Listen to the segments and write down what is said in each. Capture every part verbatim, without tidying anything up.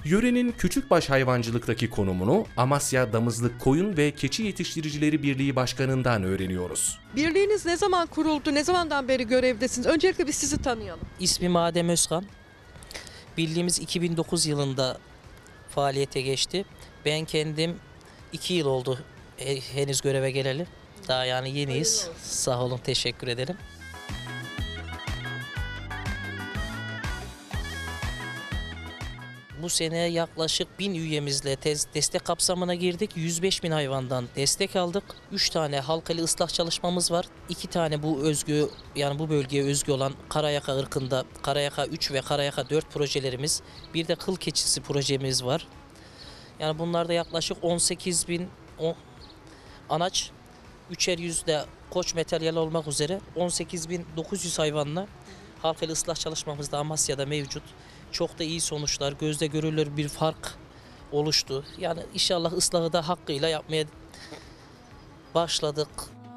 Yörenin küçükbaş hayvancılıktaki konumunu Amasya Damızlık Koyun ve Keçi Yetiştiricileri Birliği Başkanı'ndan öğreniyoruz. Birliğiniz ne zaman kuruldu? Ne zamandan beri görevdesiniz? Öncelikle biz sizi tanıyalım. İsmim Adem Özkan. Birliğimiz iki bin dokuz yılında faaliyete geçti. Ben kendim iki yıl oldu henüz göreve geleli. Daha yani yeniyiz. Sağ olun, teşekkür ederim. Bu sene yaklaşık bin üyemizle tez, destek kapsamına girdik. yüz beş bin hayvandan destek aldık. üç tane halkalı ıslah çalışmamız var. iki tane bu özgü yani bu bölgeye özgü olan Karayaka ırkında Karayaka üç ve Karayaka dört projelerimiz. Bir de kıl keçisi projemiz var. Yani bunlarda yaklaşık on sekiz bin anaç, üçer yüzde koç materyal olmak üzere on sekiz bin dokuz yüz hayvanla halkalı ıslah çalışmamız da Amasya'da mevcut. Çok da iyi sonuçlar, gözle görülür bir fark oluştu. Yani inşallah ıslahı da hakkıyla yapmaya başladık.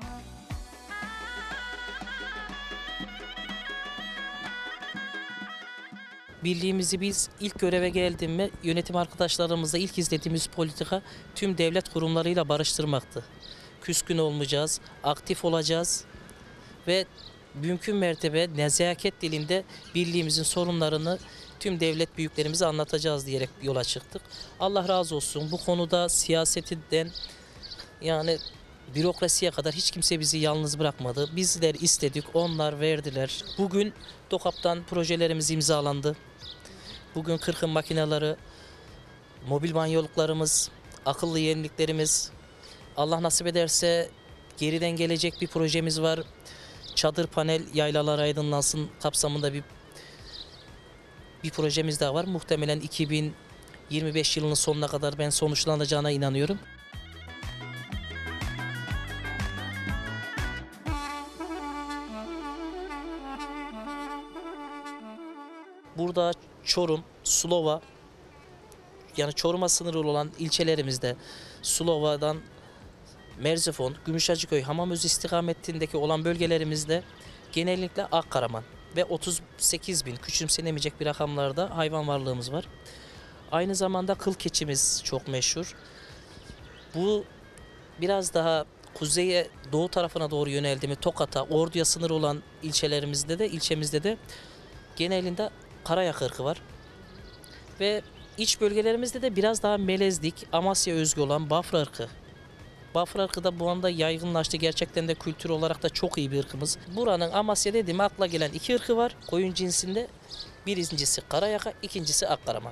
Birliğimizi biz ilk göreve geldiğimde yönetim arkadaşlarımızla ilk izlediğimiz politika tüm devlet kurumlarıyla barıştırmaktı. Küskün olmayacağız, aktif olacağız ve mümkün mertebe nezaket dilinde birliğimizin sorunlarını tüm devlet büyüklerimize anlatacağız diyerek yola çıktık. Allah razı olsun, bu konuda siyasetinden yani bürokrasiye kadar hiç kimse bizi yalnız bırakmadı. Bizler istedik, onlar verdiler. Bugün DOKAP'tan projelerimiz imzalandı. Bugün kırkım makineleri, mobil banyoluklarımız, akıllı yeniliklerimiz, Allah nasip ederse geriden gelecek bir projemiz var. Çadır panel yaylalar aydınlansın kapsamında bir bir projemiz daha var. Muhtemelen iki bin yirmi beş yılının sonuna kadar ben sonuçlanacağına inanıyorum. Burada Çorum, Sulova, yani Çorum'a sınırı olan ilçelerimizde Sulova'dan Merzifon, Gümüşhacıköy, Hamamözü istikametindeki olan bölgelerimizde genellikle Akkaraman ve otuz sekiz bin küçümsenemeyecek bir rakamlarda hayvan varlığımız var. Aynı zamanda kıl keçimiz çok meşhur. Bu biraz daha kuzeye, doğu tarafına doğru yöneldi mi Tokat'a, Ordu'ya sınır olan ilçelerimizde de, ilçemizde de genelinde Karayaka ırkı var. Ve iç bölgelerimizde de biraz daha melezlik, Amasya özgü olan Bafra ırkı. Bafra ırkı da bu anda yaygınlaştı. Gerçekten de kültür olarak da çok iyi bir ırkımız. Buranın Amasya dediğim akla gelen iki ırkı var. Koyun cinsinde birincisi Karayaka, ikincisi Akkaraman.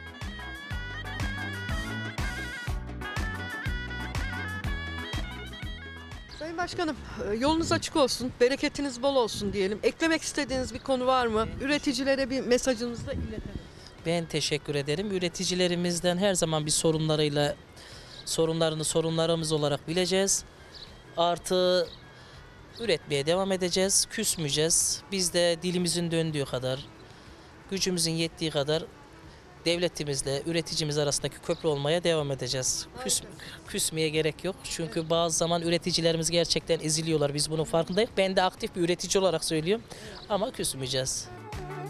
Sayın Başkanım, yolunuz açık olsun, bereketiniz bol olsun diyelim. Eklemek istediğiniz bir konu var mı? Üreticilere bir mesajınızı da iletelim. Ben teşekkür ederim. Üreticilerimizden her zaman bir sorunlarıyla sorunlarını sorunlarımız olarak bileceğiz. Artı üretmeye devam edeceğiz, küsmeyeceğiz. Biz de dilimizin döndüğü kadar, gücümüzün yettiği kadar devletimizle üreticimiz arasındaki köprü olmaya devam edeceğiz. Küs, küsmeye gerek yok. Çünkü bazı zaman üreticilerimiz gerçekten eziliyorlar. Biz bunun farkındayız. Ben de aktif bir üretici olarak söylüyorum. Ama küsmeyeceğiz.